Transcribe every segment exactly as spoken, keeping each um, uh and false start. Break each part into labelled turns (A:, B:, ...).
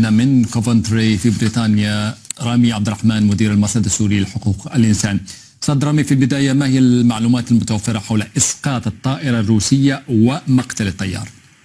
A: معنا من كوفنتري في بريطانيا رامي عبد الرحمن مدير المرصد السوري لحقوق الإنسان. أستاذ رامي، في البداية ما هي المعلومات المتوفرة حول إسقاط الطائرة الروسية ومقتل الطيار؟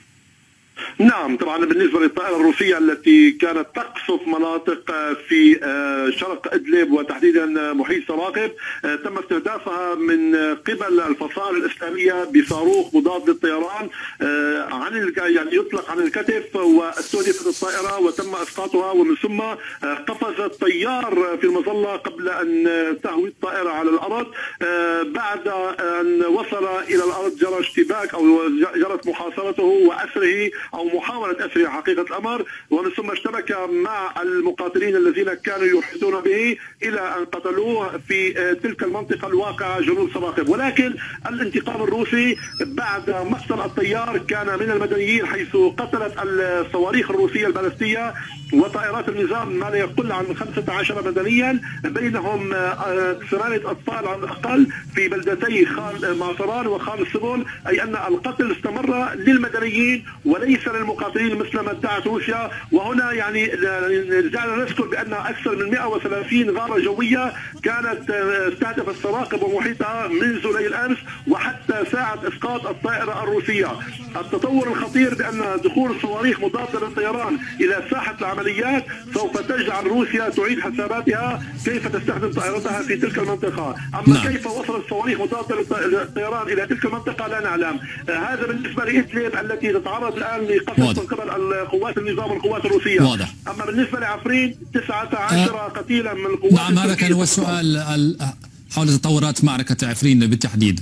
B: نعم، طبعا بالنسبه للطائره الروسيه التي كانت تقصف مناطق في شرق ادلب وتحديدا محيط سراقب، تم استهدافها من قبل الفصائل الاسلاميه بصاروخ مضاد للطيران عن يعني يطلق عن الكتف، واستهدفت الطائره وتم اسقاطها، ومن ثم قفز الطيار في المظله قبل ان تهوي الطائره على الارض. بعد ان وصل الى الارض جرى اشتباك او جرت محاصرته واسره او محاولة أسره حقيقة الأمر، ومن ثم اشتبك مع المقاتلين الذين كانوا يحيطون به إلى أن قتلوه في تلك المنطقة الواقعة جنوب سراقب. ولكن الانتقام الروسي بعد مقتل الطيار كان من المدنيين، حيث قتلت الصواريخ الروسية البالستية وطائرات النظام ما لا يقل عن خمسة عشر مدنيا، بينهم ثمانية أطفال على الأقل في بلدتي خان معصران وخان السبل، أي أن القتل استمر للمدنيين وليس للمقاتلين مثل ما ادعت روسيا. وهنا يعني رجعنا نذكر بأن أكثر من مئة وثلاثين غارة جوية كانت تستهدف السراقب ومحيطها منذ ليل أمس وحتى ساعة إسقاط الطائرة الروسية. التطور الخطير بأن دخول صواريخ مضادة للطيران إلى ساحة العمليات سوف تجعل روسيا تعيد حساباتها كيف تستخدم طائرتها في تلك المنطقة. أما نعم. كيف وصلت صواريخ مضادة للطيران إلى تلك المنطقة لا نعلم. هذا بالنسبة لإدلب التي تتعرض الآن لقصف من قبل القوات النظام والقوات الروسية. واضح. أما بالنسبة لعفرين تسعة عشر أه قتيلا من القوات
A: نعم، هذا كان هو السؤال حول تطورات معركة عفرين بالتحديد.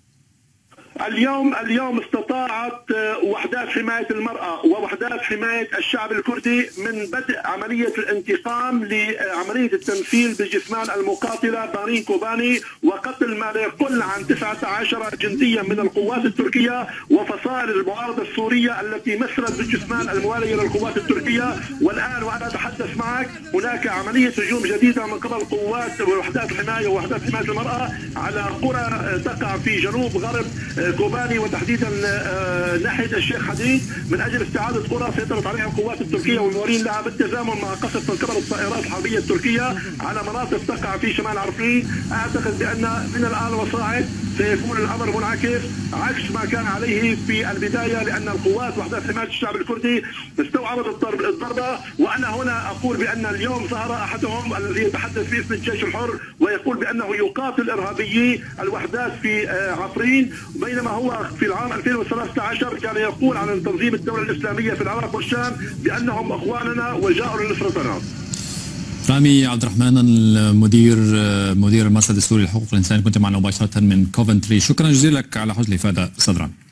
B: اليوم اليوم استطاعت وحدات حماية المرأة ووحدات حماية الشعب الكردي من بدء عملية الانتقام لعملية التمثيل بجثمان المقاتلة دارين كوباني وقتل ما لا يقل عن تسعة عشر جنديا من القوات التركية وفصائل المعارضة السورية التي مثلت بالجثمان الموالية للقوات التركية. والآن وأنا أتحدث معك هناك عملية هجوم جديدة من قبل قوات ووحدات الحماية ووحدات حماية المرأة على قرى تقع في جنوب غرب كوباني وتحديدا ناحيه الشيخ حديد من اجل استعاده قرى سيطرت عليها القوات التركيه والموالين لها بالتزامن مع قصف من قبل الطائرات الحربيه التركيه على مناطق تقع في شمال عفرين. اعتقد بان من الان وصاعد سيكون الامر منعكس عكس ما كان عليه في البدايه، لان القوات وحدات حمايه الشعب الكردي استوعبت الضربه. وانا هنا اقول بان اليوم ظهر احدهم الذي يتحدث باسم الجيش الحر ويقول بانه يقاتل ارهابيي الوحدات في عفرين، بينما هو في العام ألفين وثلاثة عشر كان يقول عن تنظيم الدولة الإسلامية في العراق والشام بأنهم أخواننا وجاءوا لنصرتنا.
A: رامي عبد الرحمن المدير مدير المرصد السوري لحقوق الإنسان، كنت معنا مباشرة من كوفنتري. شكرا جزيلا لك على حسن الإفادة أستاذ رامي.